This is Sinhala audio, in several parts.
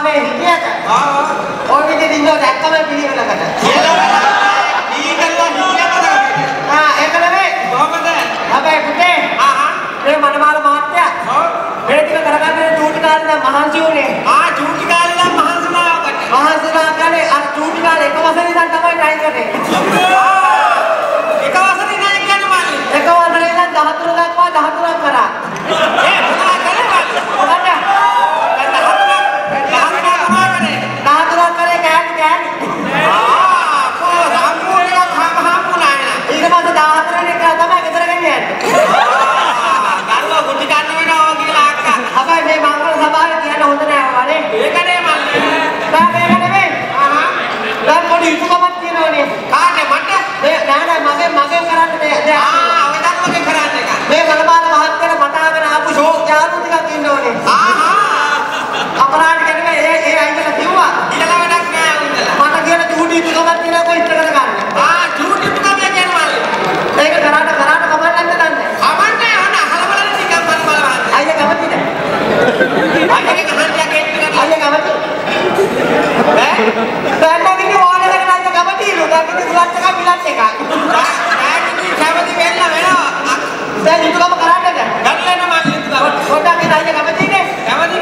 මාමේ හිටියට. ඔය විදිහට ඉන්නෝ දැක්කම පිළිවෙලකට. ඒක නෙමෙයි. කොහමද? හැබැයි පුතේ. මේ මනමාල මහත්තයා. මේ ටික කරගන්න චූටි කාලේ නම් මහන්සි උනේ. චූටි කාලේ නම් මහන්සි නාකට. මහන්සි නාකනේ අර චූටි කාලේ එක වසරේ ඉඳන් තමයි ට්‍රයි කරේ. එක වසරේ ඉඳන් කියන්නේ මල්ලි. එක වසරේ ඉඳන් 13 දක්වා 13ක් කරා. මොනවා කරේ මල්ලි? මොකද? 13ක් කරේ කෑලි කෑලි. සම්පූර්ණයක් හම්බුණා නේ. ඊට පස්සේ 14 වෙනි එක තමයි ගෙදර ගෙනියන්නේ. ගුටි ගන්න වෙනවා කියලා අක්කා. හැබැයි මේ මංගල සභාවේ කියන්න හොඳ නෑ වනේ. ඒකනේ මල්ලි. දැන් මේක නෙමෙයි. දැන් පොඩි යුතුයකමක් තියෙනවනේ. කාටේ මට? නෑ මගෙන් කරන්න දෙයක්. ඔය දරුවගේ කරන්න එක. මේ මනමාල මහත්තයාට මතාගෙන ආපු ෂෝක් යාළු ටිකක් ඉන්නෝනේ. අපරාධ කියන්නේ ඒ අයිතලා කිව්වා. ඊළඟ වැඩක් නෑ උන්දලා. මට කියන චූටි යුතුයකමක් තියෙනවා කො ඉස්තර කරගන්න. චූටි යුතුයකමක් කියන්නේ මල්ලි. ඒක කරාට කමක් නැද්ද දන්නේ? අයිය කැමතිද? අයියගේ කහන්තියක් එක්ක අයිය කැමති. දැන් මොකද ඕනේ දෙයක් නැද්ද කැමතිලු. දැන් ඉතින් ගුලත් එකක් මිලත් එකක්. දැන් ඉතින් කැමති වෙන්න වෙනවා. දැන් යුතුයකම කරන්නද? ගන්න මම යුතුයකම. පොඩ්ඩක් ඉතින් අයිය කැමතිනේ? කැමති.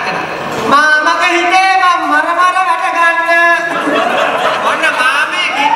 Mama ke hite mama mara mara kata kan. Mana mame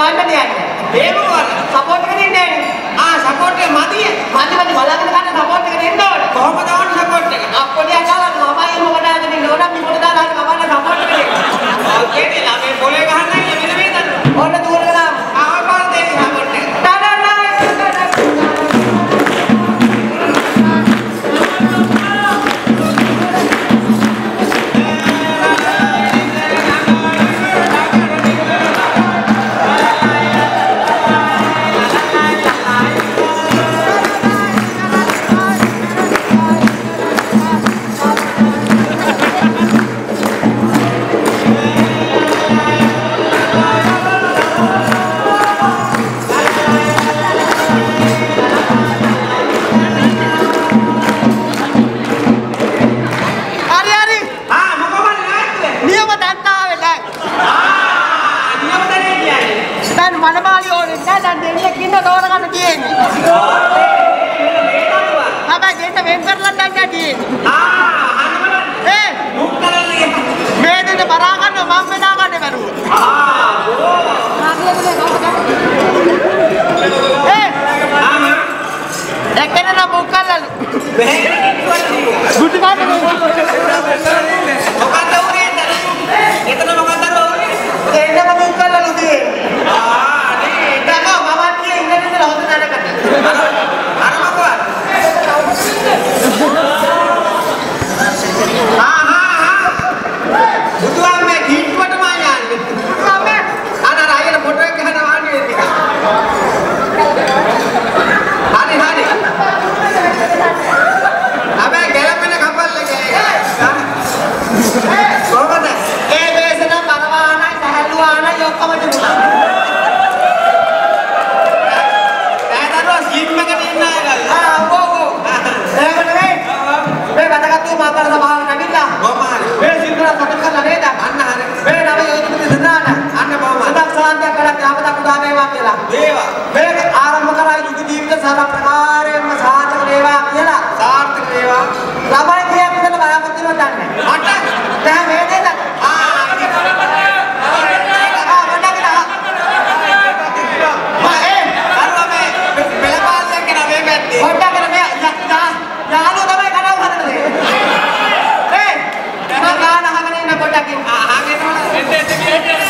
ගන්න දෙන්නේ. ඒ මොකද? සපෝට් එක දෙන්නේ නැහැ. සපෝට් එක මදිය. මදි බලන්න ගන්න සපෝට් එක දෙන්න ඕනේ. කොහොමද ඕනේ සපෝට් එක? අප්පොඩිය අහලා ළමයි මොකටද දෙන්නේ? ඕනම් මිකොට දාලා හරි කවන්න සපෝට් එක දෙන්න. ඕකේ ළමයි පොලේ ගහන්න ඉන්න මෙන්න මේක. ඕන්න දුරට දාන්න. ආවල් දෙන්න සපෝට් එක. Hey!